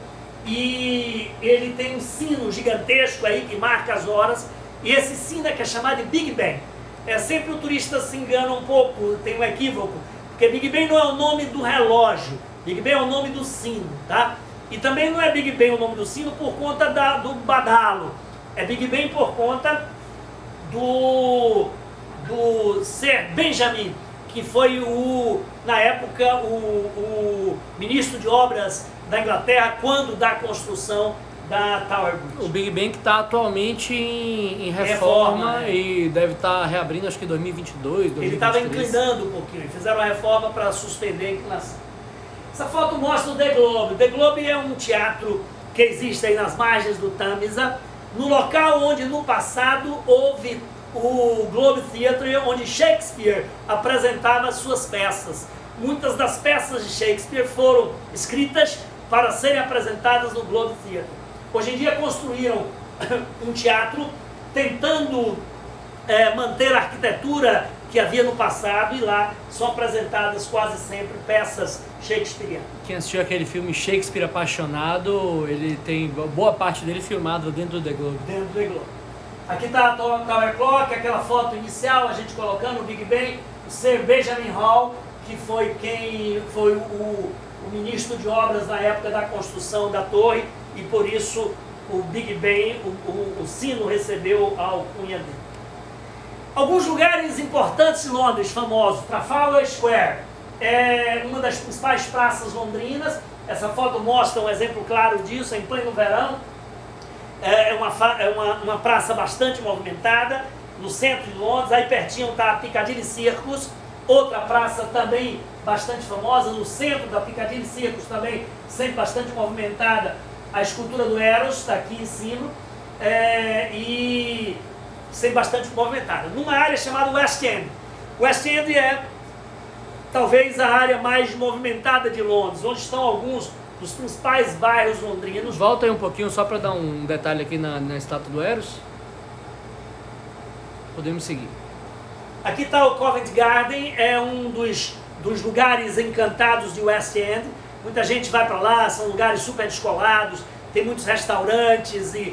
e ele tem um sino gigantesco aí que marca as horas, e esse sino é que é chamado de Big Ben. Sempre o turista se engana um pouco, tem um equívoco, porque Big Ben não é o nome do relógio, Big Ben é o nome do sino, tá? E também não é Big Ben o nome do sino por conta do badalo, é Big Ben por conta do Sir Benjamin, que foi na época o ministro de obras da Inglaterra quando da construção da Tower Bridge. O Big Ben que está atualmente em reforma, né? E deve estar reabrindo acho que em 2022, 2023. Ele estava inclinando um pouquinho, fizeram uma reforma para suspender a inclinação. Essa foto mostra o The Globe. O The Globe é um teatro que existe aí nas margens do Tamisa, no local onde no passado houve o Globe Theatre, onde Shakespeare apresentava suas peças. muitas das peças de Shakespeare foram escritas para serem apresentadas no Globe Theatre. Hoje em dia construíram um teatro tentando manter a arquitetura que havia no passado, e lá são apresentadas quase sempre peças shakespearianas. Quem assistiu aquele filme Shakespeare Apaixonado, ele tem boa parte dele filmado dentro do The Globe. Dentro do The Globe. Aqui está a Tower Clock, aquela foto inicial, a gente colocando o Big Ben, o Sir Benjamin Hall, que foi quem foi o ministro de obras na época da construção da torre, e por isso o Big Ben, o sino recebeu a alcunha dele. Alguns lugares importantes em Londres, famosos. Trafalgar Square é uma das principais praças londrinas. Essa foto mostra um exemplo claro disso, em pleno verão. É uma praça bastante movimentada, no centro de Londres. Aí pertinho está a Piccadilly Circus, outra praça também bastante famosa. No centro da Piccadilly Circus também, sempre bastante movimentada, a escultura do Eros, está aqui em cima. E sempre bastante movimentada, numa área chamada West End. West End é talvez a área mais movimentada de Londres, onde estão alguns dos principais bairros londrinos. Volta aí um pouquinho só para dar um detalhe aqui na estátua do Eros. Podemos seguir. Aqui está o Covent Garden, é um dos lugares encantados de West End. Muita gente vai para lá, são lugares super descolados, tem muitos restaurantes e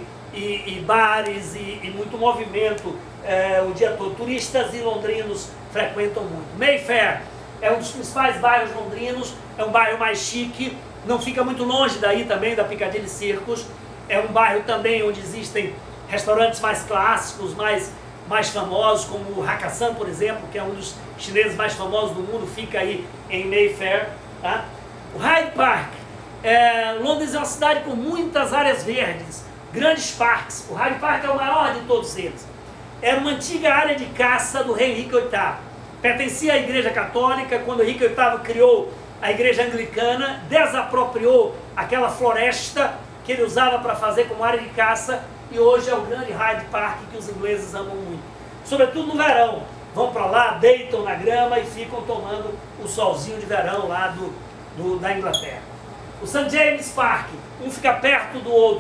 bares e muito movimento o dia todo. Turistas e londrinos frequentam muito. Mayfair é um dos principais bairros londrinos, é um bairro mais chique, não fica muito longe daí também, da Piccadilly Circus. É um bairro também onde existem restaurantes mais clássicos, mais famosos, como o Hakkasan, por exemplo, que é um dos chineses mais famosos do mundo, fica aí em Mayfair. Tá? O Hyde Park. Londres é uma cidade com muitas áreas verdes, grandes parques. O Hyde Park é o maior de todos eles. Era uma antiga área de caça do rei Henrique VIII. Pertencia à Igreja Católica. Quando Henrique VIII criou a Igreja Anglicana, desapropriou aquela floresta que ele usava para fazer como área de caça, e hoje é o grande Hyde Park que os ingleses amam muito. Sobretudo no verão. Vão para lá, deitam na grama e ficam tomando o solzinho de verão lá da Inglaterra. O St. James Park, um fica perto do outro.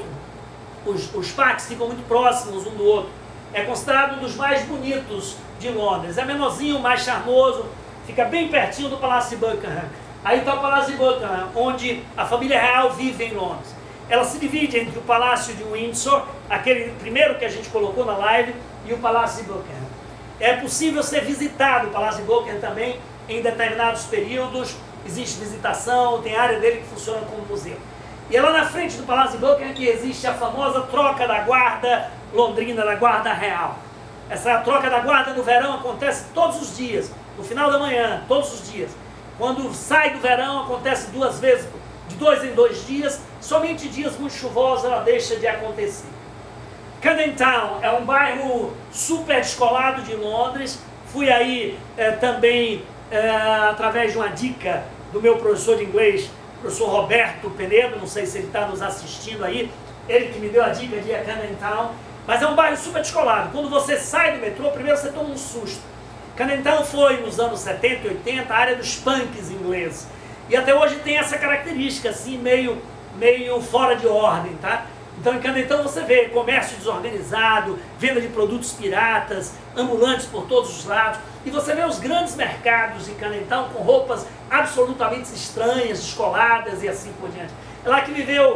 Os parques ficam muito próximos um do outro. É considerado um dos mais bonitos de Londres. É menorzinho, mais charmoso, fica bem pertinho do Palácio de Buckingham. Aí está o Palácio de Buckingham, onde a família real vive em Londres. Ela se divide entre o Palácio de Windsor, aquele primeiro que a gente colocou na live, e o Palácio de Buckingham. É possível ser visitado o Palácio de Buckingham também em determinados períodos. Existe visitação, tem área dele que funciona como museu. E é lá na frente do Palácio de Buckingham que existe a famosa troca da guarda londrina, da guarda real. Essa troca da guarda no verão acontece todos os dias, no final da manhã, todos os dias. Quando sai do verão, acontece 2 vezes, de 2 em 2 dias, somente dias muito chuvosos ela deixa de acontecer. Camden Town é um bairro super descolado de Londres. Fui aí também através de uma dica do meu professor de inglês, professor Roberto Penedo, não sei se ele está nos assistindo aí, ele que me deu a dica de ir a Camden Town, mas é um bairro super descolado. Quando você sai do metrô, primeiro você toma um susto. Camden Town foi, nos anos 70 e 80, a área dos punks ingleses, e até hoje tem essa característica, assim, meio fora de ordem, tá? Então em Camden Town você vê comércio desorganizado, venda de produtos piratas, ambulantes por todos os lados, e você vê os grandes mercados em Camden Town com roupas absolutamente estranhas, descoladas e assim por diante. É lá que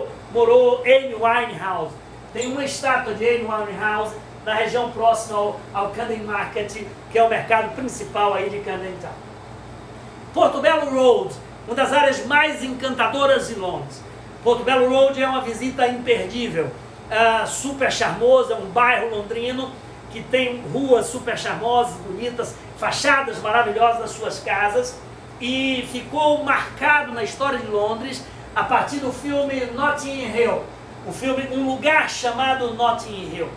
morou Amy Winehouse. Tem uma estátua de Amy Winehouse na região próxima ao Camden Market, que é o mercado principal aí de Camden Town. Portobello Road, uma das áreas mais encantadoras de Londres. Portobello Road é uma visita imperdível, super charmoso, é um bairro londrino que tem ruas super charmosas, bonitas, fachadas maravilhosas das suas casas, e ficou marcado na história de Londres a partir do filme Notting Hill, o filme Um Lugar Chamado Notting Hill.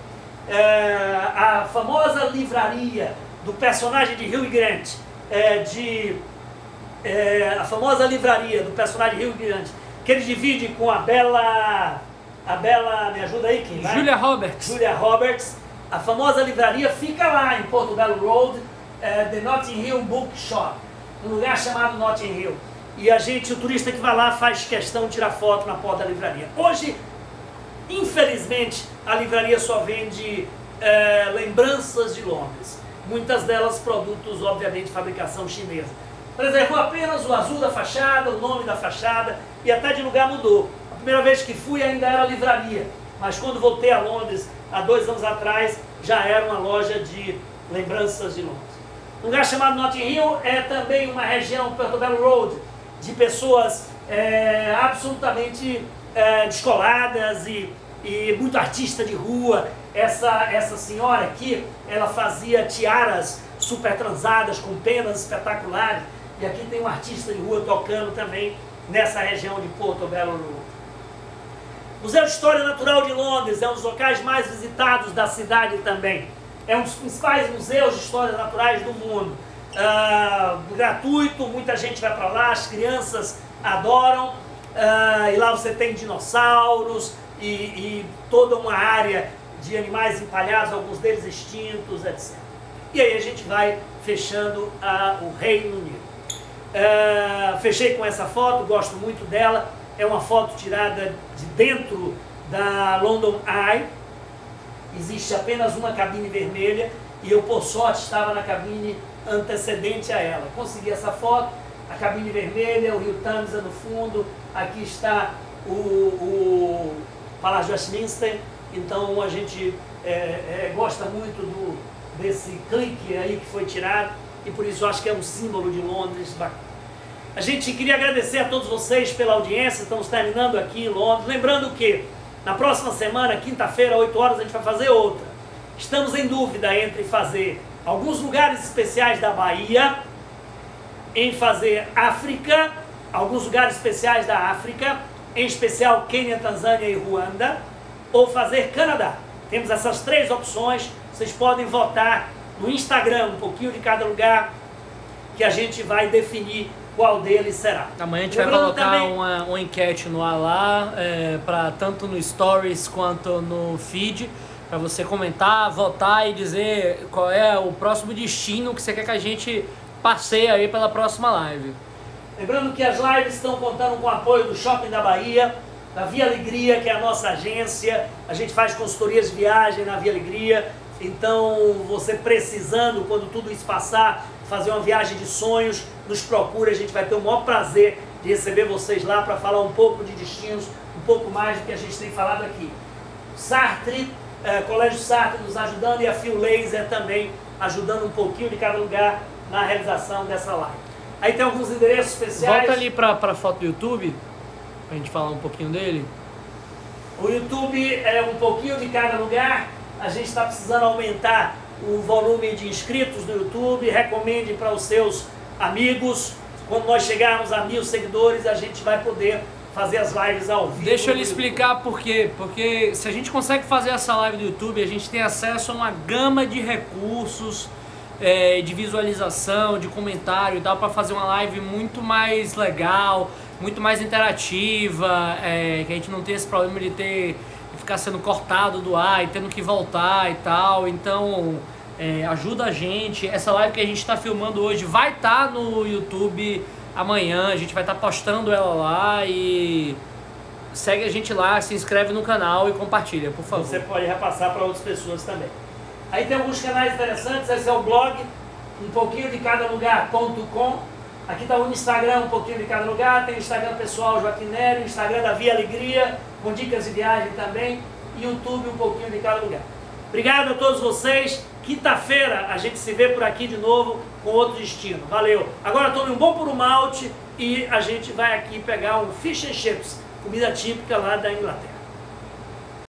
A famosa livraria do personagem de Hugh Grant, a famosa livraria do personagem de Hugh Grant, que ele divide com a bela, me ajuda aí, quem vai? Julia Roberts. Julia Roberts. A famosa livraria fica lá em Portobello Road, The Notting Hill Bookshop. um lugar chamado Notting Hill. E o turista que vai lá faz questão de tirar foto na porta da livraria. Hoje, infelizmente, a livraria só vende lembranças de Londres. Muitas delas produtos, obviamente, de fabricação chinesa. Preservou apenas o azul da fachada, o nome da fachada, e até de lugar mudou. A primeira vez que fui ainda era livraria, mas quando voltei a Londres, há 2 anos atrás, já era uma loja de lembranças de Londres. Um lugar chamado Notting Hill é também uma região, Portobello Road, de pessoas absolutamente descoladas e muito artista de rua. Essa senhora aqui, ela fazia tiaras super transadas com penas espetaculares. E aqui tem um artista de rua tocando também nessa região de Portobello Road. Museu de História Natural de Londres é um dos locais mais visitados da cidade também. É um dos principais museus de histórias naturais do mundo. Gratuito, muita gente vai para lá, as crianças adoram. E lá você tem dinossauros e toda uma área de animais empalhados, alguns deles extintos, etc. E aí a gente vai fechando o Reino Unido. Fechei com essa foto, gosto muito dela. É uma foto tirada de dentro da London Eye. Existe apenas uma cabine vermelha e eu, por sorte, estava na cabine antecedente a ela. Consegui essa foto, a cabine vermelha, o Rio Tâmisa no fundo, aqui está o Palácio de Westminster. Então a gente gosta muito desse clique aí que foi tirado e por isso eu acho que é um símbolo de Londres bacana. A gente queria agradecer a todos vocês pela audiência, estamos terminando aqui em Londres. Lembrando que na próxima semana, quinta-feira, 8 horas, a gente vai fazer outra. Estamos em dúvida entre fazer alguns lugares especiais da Bahia, em fazer África, alguns lugares especiais da África, em especial Quênia, Tanzânia e Ruanda, ou fazer Canadá. Temos essas 3 opções, vocês podem votar no Instagram, um pouquinho de cada lugar, que a gente vai definir qual deles será. Amanhã a gente vai colocar também uma enquete no ar lá, tanto no Stories quanto no feed, para você comentar, votar e dizer qual é o próximo destino que você quer que a gente passeie aí pela próxima live. Lembrando que as lives estão contando com o apoio do Shopping da Bahia, da Via Alegria, que é a nossa agência. A gente faz consultorias de viagem na Via Alegria. Então, você precisando, quando tudo isso passar, fazer uma viagem de sonhos, nos procura, a gente vai ter o maior prazer de receber vocês lá para falar um pouco de destinos, um pouco mais do que a gente tem falado aqui. Sartre, Colégio Sartre nos ajudando e a Fio Laser também ajudando um pouquinho de cada lugar na realização dessa live. Aí tem alguns endereços especiais. Volta ali para a foto do YouTube, para a gente falar um pouquinho dele. O YouTube é um pouquinho de cada lugar. A gente está precisando aumentar o volume de inscritos no YouTube. Recomende para os seus amigos. Quando nós chegarmos a 1000 seguidores, a gente vai poder fazer as lives ao vivo. Deixa eu lhe explicar por quê. Porque se a gente consegue fazer essa live do YouTube, a gente tem acesso a uma gama de recursos, de visualização, de comentário e tal, para fazer uma live muito mais legal, muito mais interativa, que a gente não tem esse problema de ficar sendo cortado do ar e tendo que voltar e tal. Então ajuda a gente. Essa live que a gente está filmando hoje vai estar no YouTube amanhã, a gente vai estar postando ela lá. E segue a gente lá, se inscreve no canal e compartilha, por favor. Você pode repassar para outras pessoas também. Aí tem alguns canais interessantes. Esse é o blog, um pouquinho de cada lugar.com. Aqui está o Instagram, um pouquinho de cada lugar. Tem o Instagram pessoal, Joaquim Nery, o Instagram da Via Alegria, com dicas de viagem também. E o YouTube, um pouquinho de cada lugar. Obrigado a todos vocês. Quinta-feira a gente se vê por aqui de novo com outro destino. Valeu! Agora tome um bom puro malte e a gente vai aqui pegar um fish and chips, comida típica lá da Inglaterra.